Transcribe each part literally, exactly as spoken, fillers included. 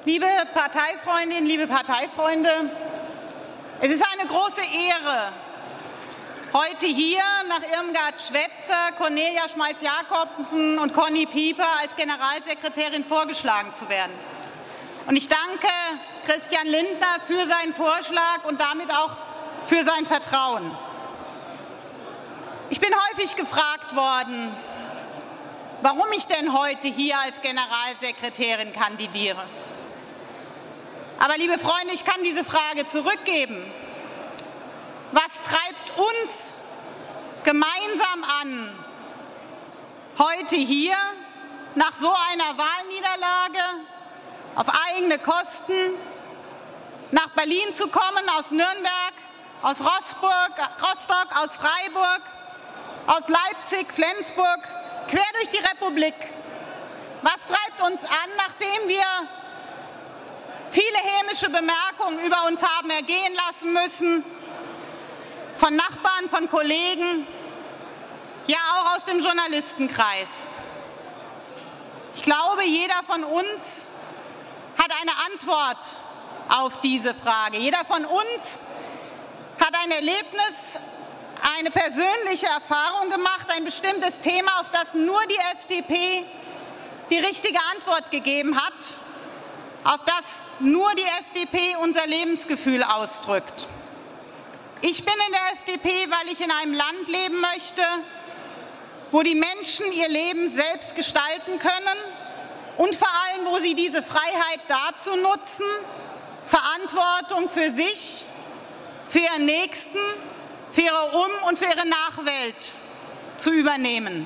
Liebe Parteifreundinnen, liebe Parteifreunde, es ist eine große Ehre, heute hier nach Irmgard Schwetzer, Cornelia Schmalz-Jakobsen und Conny Pieper als Generalsekretärin vorgeschlagen zu werden. Und ich danke Christian Lindner für seinen Vorschlag und damit auch für sein Vertrauen. Ich bin häufig gefragt worden, warum ich denn heute hier als Generalsekretärin kandidiere. Aber, liebe Freunde, ich kann diese Frage zurückgeben. Was treibt uns gemeinsam an, heute hier nach so einer Wahlniederlage auf eigene Kosten nach Berlin zu kommen, aus Nürnberg, aus Rostock, Rostock, aus Freiburg, aus Leipzig, Flensburg, quer durch die Republik? Was treibt uns an, nachdem wir viele hämische Bemerkungen über uns haben ergehen lassen müssen, von Nachbarn, von Kollegen, ja auch aus dem Journalistenkreis? Ich glaube, jeder von uns hat eine Antwort auf diese Frage. Jeder von uns hat ein Erlebnis, eine persönliche Erfahrung gemacht, ein bestimmtes Thema, auf das nur die F D P die richtige Antwort gegeben hat, auf das nur die F D P unser Lebensgefühl ausdrückt. Ich bin in der F D P, weil ich in einem Land leben möchte, wo die Menschen ihr Leben selbst gestalten können und vor allem, wo sie diese Freiheit dazu nutzen, Verantwortung für sich, für ihren Nächsten, für ihre Um- und für ihre Nachwelt zu übernehmen.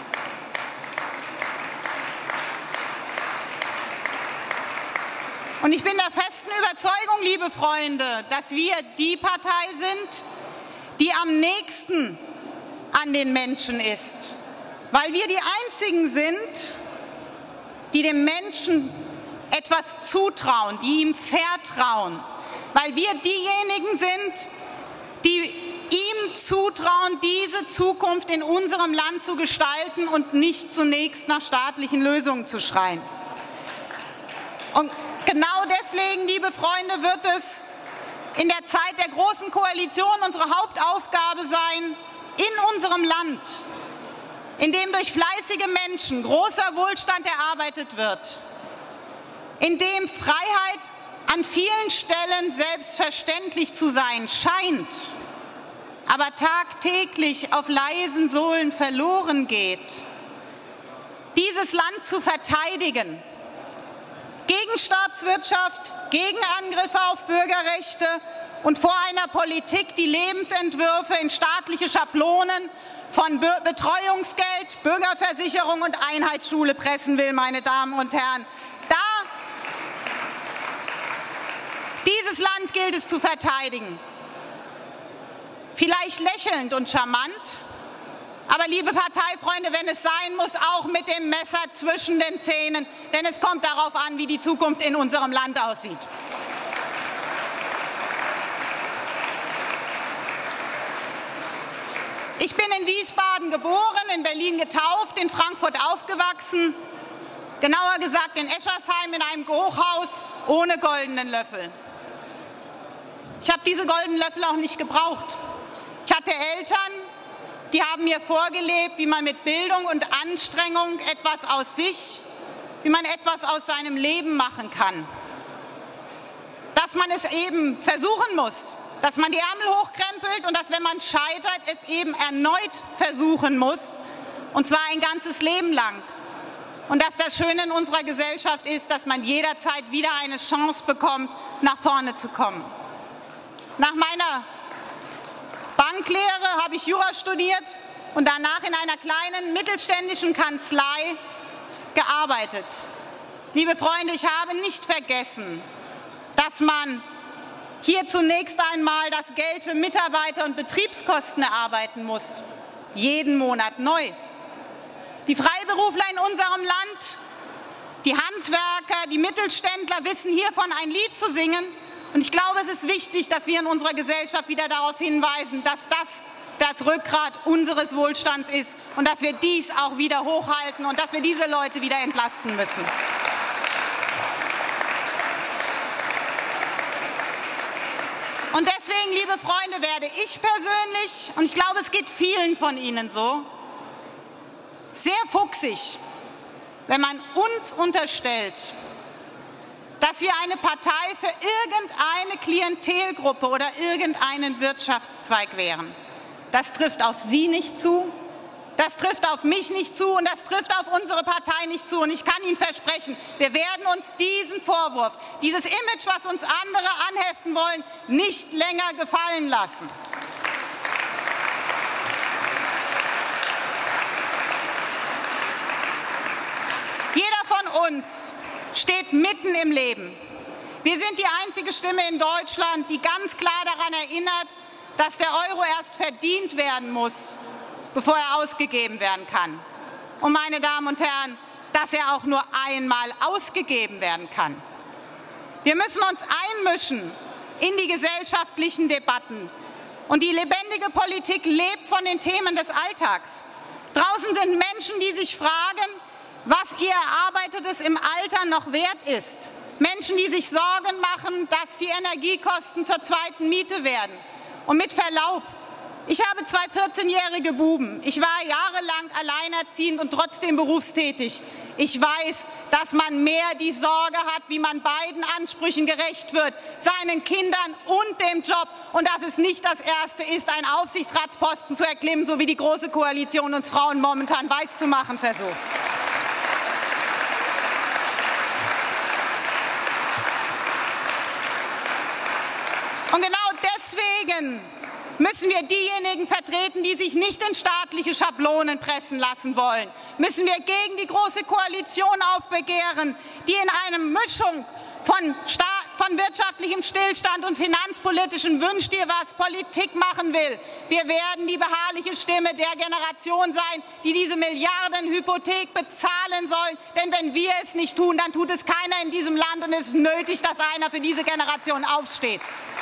Und ich bin der festen Überzeugung, liebe Freunde, dass wir die Partei sind, die am nächsten an den Menschen ist, weil wir die Einzigen sind, die dem Menschen etwas zutrauen, die ihm vertrauen, weil wir diejenigen sind, die ihm zutrauen, diese Zukunft in unserem Land zu gestalten und nicht zunächst nach staatlichen Lösungen zu schreien. Und genau deswegen, liebe Freunde, wird es in der Zeit der Großen Koalition unsere Hauptaufgabe sein, in unserem Land, in dem durch fleißige Menschen großer Wohlstand erarbeitet wird, in dem Freiheit an vielen Stellen selbstverständlich zu sein scheint, aber tagtäglich auf leisen Sohlen verloren geht, dieses Land zu verteidigen, gegen Staatswirtschaft, gegen Angriffe auf Bürgerrechte und vor einer Politik, die Lebensentwürfe in staatliche Schablonen von Betreuungsgeld, Bürgerversicherung und Einheitsschule pressen will, meine Damen und Herren. Da, dieses Land gilt es zu verteidigen. Vielleicht lächelnd und charmant, aber, liebe Parteifreunde, wenn es sein muss, auch mit dem Messer zwischen den Zähnen, denn es kommt darauf an, wie die Zukunft in unserem Land aussieht. Ich bin in Wiesbaden geboren, in Berlin getauft, in Frankfurt aufgewachsen, genauer gesagt in Eschersheim in einem Hochhaus ohne goldenen Löffel. Ich habe diese goldenen Löffel auch nicht gebraucht. Ich hatte Eltern, die haben mir vorgelebt, wie man mit Bildung und Anstrengung etwas aus sich, wie man etwas aus seinem Leben machen kann. Dass man es eben versuchen muss, dass man die Ärmel hochkrempelt und dass, wenn man scheitert, es eben erneut versuchen muss, und zwar ein ganzes Leben lang. Und dass das Schöne in unserer Gesellschaft ist, dass man jederzeit wieder eine Chance bekommt, nach vorne zu kommen. Nach meiner Banklehre habe ich Jura studiert und danach in einer kleinen mittelständischen Kanzlei gearbeitet. Liebe Freunde, ich habe nicht vergessen, dass man hier zunächst einmal das Geld für Mitarbeiter- und Betriebskosten erarbeiten muss, jeden Monat neu. Die Freiberufler in unserem Land, die Handwerker, die Mittelständler wissen hiervon ein Lied zu singen. Und ich glaube, es ist wichtig, dass wir in unserer Gesellschaft wieder darauf hinweisen, dass das das Rückgrat unseres Wohlstands ist und dass wir dies auch wieder hochhalten und dass wir diese Leute wieder entlasten müssen. Und deswegen, liebe Freunde, werde ich persönlich, und ich glaube, es geht vielen von Ihnen so, sehr fuchsig, wenn man uns unterstellt, dass wir eine Partei für irgendeine Klientelgruppe oder irgendeinen Wirtschaftszweig wären. Das trifft auf Sie nicht zu, das trifft auf mich nicht zu und das trifft auf unsere Partei nicht zu. Und ich kann Ihnen versprechen, wir werden uns diesen Vorwurf, dieses Image, was uns andere anheften wollen, nicht länger gefallen lassen. Jeder von uns steht mitten im Leben. Wir sind die einzige Stimme in Deutschland, die ganz klar daran erinnert, dass der Euro erst verdient werden muss, bevor er ausgegeben werden kann. Und meine Damen und Herren, dass er auch nur einmal ausgegeben werden kann. Wir müssen uns einmischen in die gesellschaftlichen Debatten. Und die lebendige Politik lebt von den Themen des Alltags. Draußen sind Menschen, die sich fragen, was ihr Erarbeitetes im Alter noch wert ist. Menschen, die sich Sorgen machen, dass die Energiekosten zur zweiten Miete werden. Und mit Verlaub, ich habe zwei vierzehnjährige Buben. Ich war jahrelang alleinerziehend und trotzdem berufstätig. Ich weiß, dass man mehr die Sorge hat, wie man beiden Ansprüchen gerecht wird, seinen Kindern und dem Job. Und dass es nicht das Erste ist, einen Aufsichtsratsposten zu erklimmen, so wie die Große Koalition uns Frauen momentan weiszumachen versucht. Und genau deswegen müssen wir diejenigen vertreten, die sich nicht in staatliche Schablonen pressen lassen wollen. Müssen wir gegen die Große Koalition aufbegehren, die in einer Mischung von, von wirtschaftlichem Stillstand und finanzpolitischen Wünsch dir was Politik machen will. Wir werden die beharrliche Stimme der Generation sein, die diese Milliardenhypothek bezahlen sollen. Denn wenn wir es nicht tun, dann tut es keiner in diesem Land. Und es ist nötig, dass einer für diese Generation aufsteht.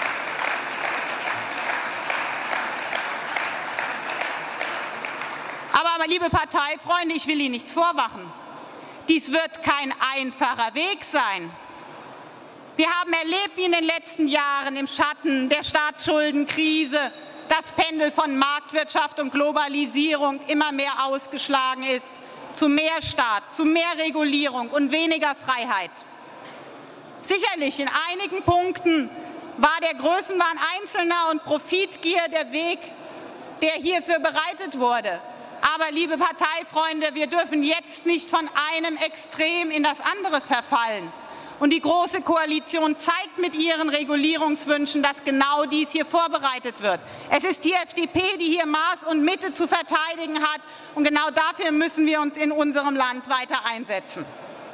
Aber, aber, liebe Parteifreunde, ich will Ihnen nichts vormachen. Dies wird kein einfacher Weg sein. Wir haben erlebt, wie in den letzten Jahren im Schatten der Staatsschuldenkrise das Pendel von Marktwirtschaft und Globalisierung immer mehr ausgeschlagen ist, zu mehr Staat, zu mehr Regulierung und weniger Freiheit. Sicherlich, in einigen Punkten war der Größenwahn Einzelner und Profitgier der Weg, der hierfür bereitet wurde. Aber, liebe Parteifreunde, wir dürfen jetzt nicht von einem Extrem in das andere verfallen. Und die Große Koalition zeigt mit ihren Regulierungswünschen, dass genau dies hier vorbereitet wird. Es ist die F D P, die hier Maß und Mitte zu verteidigen hat. Und genau dafür müssen wir uns in unserem Land weiter einsetzen.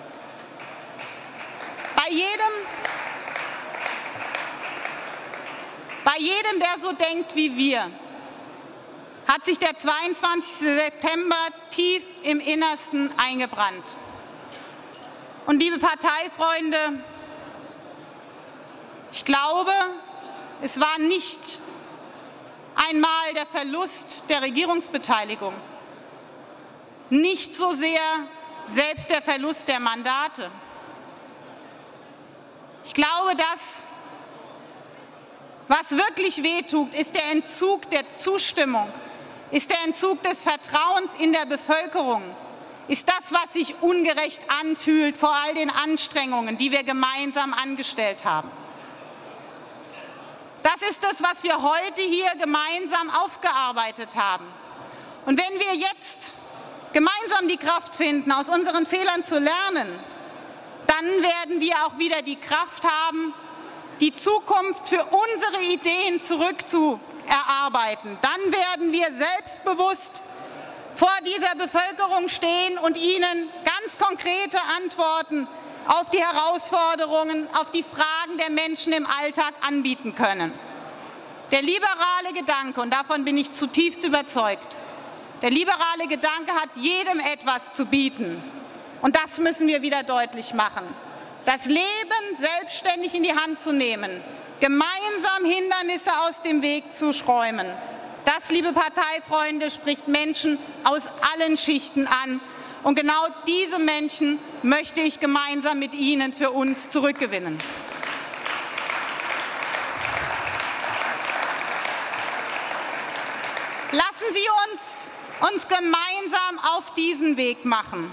Bei jedem, bei jedem, der so denkt wie wir, hat sich der zweiundzwanzigste September tief im Innersten eingebrannt. Und liebe Parteifreunde, ich glaube, es war nicht einmal der Verlust der Regierungsbeteiligung, nicht so sehr selbst der Verlust der Mandate. Ich glaube, das, was wirklich wehtut, ist der Entzug der Zustimmung, ist der Entzug des Vertrauens in der Bevölkerung, ist das, was sich ungerecht anfühlt vor all den Anstrengungen, die wir gemeinsam angestellt haben. Das ist es, was wir heute hier gemeinsam aufgearbeitet haben. Und wenn wir jetzt gemeinsam die Kraft finden, aus unseren Fehlern zu lernen, dann werden wir auch wieder die Kraft haben, die Zukunft für unsere Ideen zurückzuerarbeiten. Dann werden wir selbstbewusst vor dieser Bevölkerung stehen und ihnen ganz konkrete Antworten auf die Herausforderungen, auf die Fragen der Menschen im Alltag anbieten können. Der liberale Gedanke, und davon bin ich zutiefst überzeugt, der liberale Gedanke hat jedem etwas zu bieten. Und das müssen wir wieder deutlich machen. Das Leben selbstständig in die Hand zu nehmen, gemeinsam Hindernisse aus dem Weg zu räumen. Das, liebe Parteifreunde, spricht Menschen aus allen Schichten an. Und genau diese Menschen möchte ich gemeinsam mit Ihnen für uns zurückgewinnen. uns gemeinsam auf diesen Weg machen.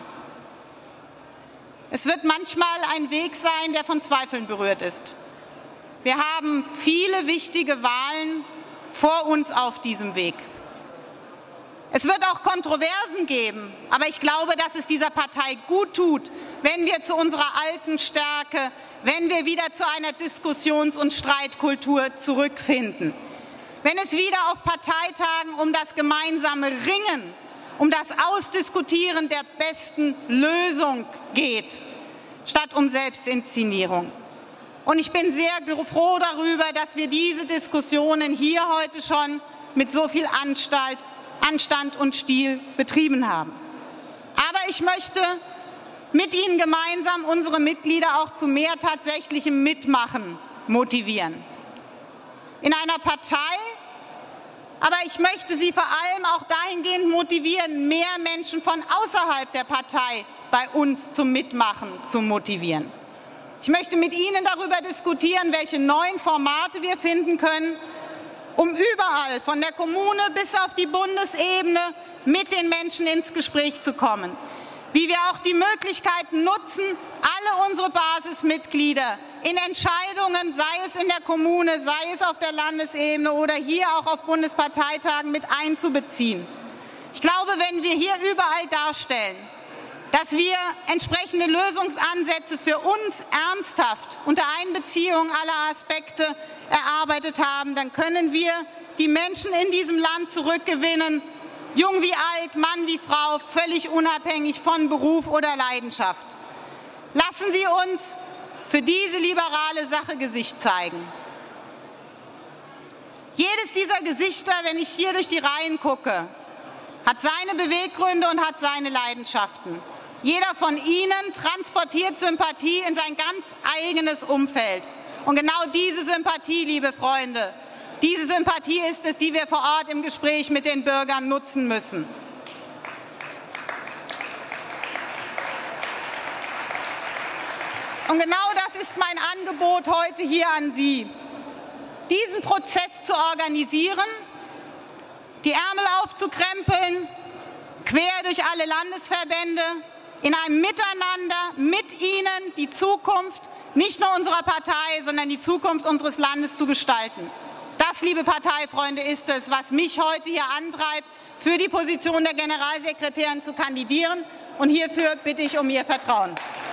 Es wird manchmal ein Weg sein, der von Zweifeln berührt ist. Wir haben viele wichtige Wahlen vor uns auf diesem Weg. Es wird auch Kontroversen geben, aber ich glaube, dass es dieser Partei gut tut, wenn wir zu unserer alten Stärke, wenn wir wieder zu einer Diskussions- und Streitkultur zurückfinden. Wenn es wieder auf Parteitagen um das gemeinsame Ringen, um das Ausdiskutieren der besten Lösung geht, statt um Selbstinszenierung. Und ich bin sehr froh darüber, dass wir diese Diskussionen hier heute schon mit so viel Anstalt, Anstand und Stil betrieben haben. Aber ich möchte mit Ihnen gemeinsam unsere Mitglieder auch zu mehr tatsächlichem Mitmachen motivieren. In einer Partei, aber ich möchte Sie vor allem auch dahingehend motivieren, mehr Menschen von außerhalb der Partei bei uns zum Mitmachen zu motivieren. Ich möchte mit Ihnen darüber diskutieren, welche neuen Formate wir finden können, um überall, von der Kommune bis auf die Bundesebene, mit den Menschen ins Gespräch zu kommen. Wie wir auch die Möglichkeit nutzen, alle unsere Basismitglieder in Entscheidungen, sei es in der Kommune, sei es auf der Landesebene oder hier auch auf Bundesparteitagen, mit einzubeziehen. Ich glaube, wenn wir hier überall darstellen, dass wir entsprechende Lösungsansätze für uns ernsthaft unter Einbeziehung aller Aspekte erarbeitet haben, dann können wir die Menschen in diesem Land zurückgewinnen, jung wie alt, Mann wie Frau, völlig unabhängig von Beruf oder Leidenschaft. Lassen Sie uns für diese liberale Sache Gesicht zeigen. Jedes dieser Gesichter, wenn ich hier durch die Reihen gucke, hat seine Beweggründe und hat seine Leidenschaften. Jeder von Ihnen transportiert Sympathie in sein ganz eigenes Umfeld. Und genau diese Sympathie, liebe Freunde, diese Sympathie ist es, die wir vor Ort im Gespräch mit den Bürgern nutzen müssen. Und genau das ist mein Angebot heute hier an Sie, diesen Prozess zu organisieren, die Ärmel aufzukrempeln, quer durch alle Landesverbände, in einem Miteinander mit Ihnen die Zukunft nicht nur unserer Partei, sondern die Zukunft unseres Landes zu gestalten. Das, liebe Parteifreunde, ist es, was mich heute hier antreibt, für die Position der Generalsekretärin zu kandidieren. Und hierfür bitte ich um Ihr Vertrauen.